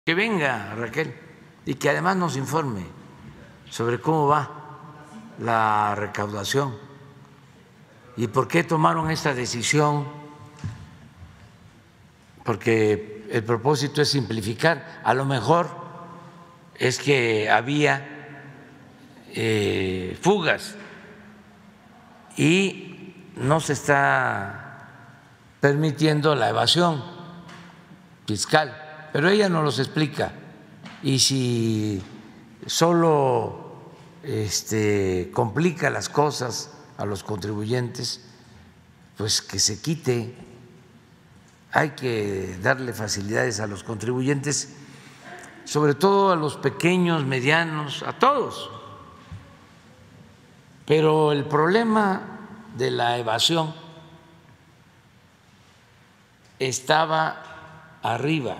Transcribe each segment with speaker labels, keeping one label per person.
Speaker 1: Que venga Raquel y que además nos informe sobre cómo va la recaudación y por qué tomaron esta decisión, porque el propósito es simplificar. A lo mejor es que había fugas y no se está permitiendo la evasión fiscal, pero ella nos los explica. Y si solo complica las cosas a los contribuyentes, pues que se quite. Hay que darle facilidades a los contribuyentes, sobre todo a los pequeños, medianos, a todos. Pero el problema de la evasión estaba arriba,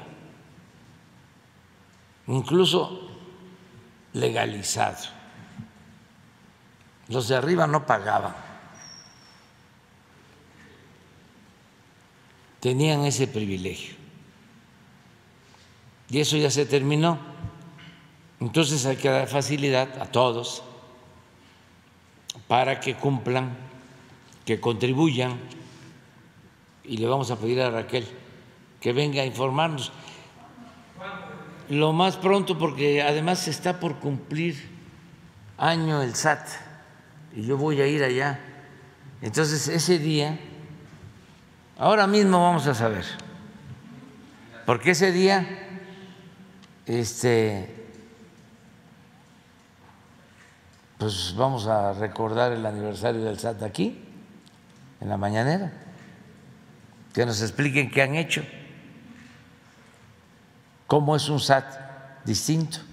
Speaker 1: incluso legalizado. Los de arriba no pagaban, tenían ese privilegio y eso ya se terminó. Entonces hay que dar facilidad a todos para que cumplan, que contribuyan, y le vamos a pedir a Raquel que venga a informarnos lo más pronto, porque además está por cumplir año el SAT y yo voy a ir allá. Entonces ese día, ahora mismo vamos a saber, porque ese día pues vamos a recordar el aniversario del SAT aquí, en la mañanera, que nos expliquen qué han hecho, cómo es un SAT distinto.